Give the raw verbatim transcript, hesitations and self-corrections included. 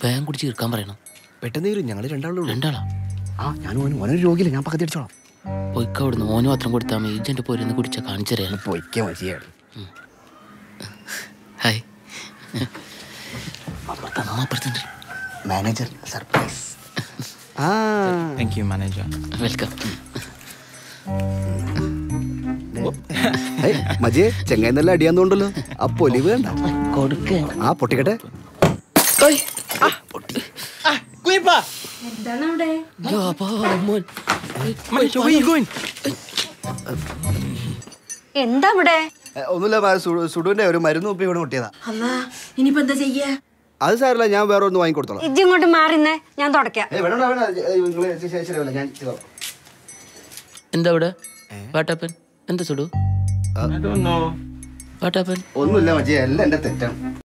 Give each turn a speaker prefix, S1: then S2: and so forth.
S1: വേഗം കുടിച്ച് തീർക്കാൻ പറയണം.
S2: പെട്ടെന്ന് വരും, ഞങ്ങൾ രണ്ടാളും
S1: രണ്ടാളാ.
S2: ആ ഞാൻ ഓനൊരു രോഗിയില്ല, ഞാൻ പക്കത്തി അടിച്ചോളാം.
S1: പൊയ്ക്ക അവിടുന്ന് ഓന് മാത്രം കൊടുത്താൽ മതി. ഇജന്റെ പോരുന്ന് കുടിച്ച കാണിച്ചറിയാൻ.
S2: പൊയ്ക്ക മതിയാണ്.
S1: ഹായ്. അമ്മ അപ്പുറത്തുണ്ട്.
S2: Manager surprise. ആ
S3: താങ്ക് യു മാനേജർ.
S1: വെൽക്കം.
S2: മജിയെ ചെങ്ങായി നല്ല അടിയാന്നോണ്ടല്ലോ. ആ പൊലിവ് വേണ്ട
S1: കൊടുക്ക.
S2: ആ പൊട്ടിക്കട്ടെ.
S4: എന്താ ഇവിടെ?
S2: ഒന്നുമില്ല, സുഡുവിന്റെ ഒരു മരുന്ന് ഉപ്പി ഇവിടെ മുട്ടിയതാ.
S4: ഇനിയിപ്പോ എന്താ ചെയ്യാ?
S2: അത് സാരല്ല, ഞാൻ വേറെ ഒന്ന് വാങ്ങിക്കൊടുത്തോളാം.
S4: ഇജ്ജിങ്ങോട്ട് മാറിന്നേ, ഞാൻ തുടക്കാം.
S1: എന്താ ഇവിടെ വാട്ടാപ്പൻ? എന്താ സുഡു? വാട്ടാപ്പൻ
S2: ഒന്നുമില്ല മജിയെ, എല്ലാം എന്റെ തെറ്റാണ്.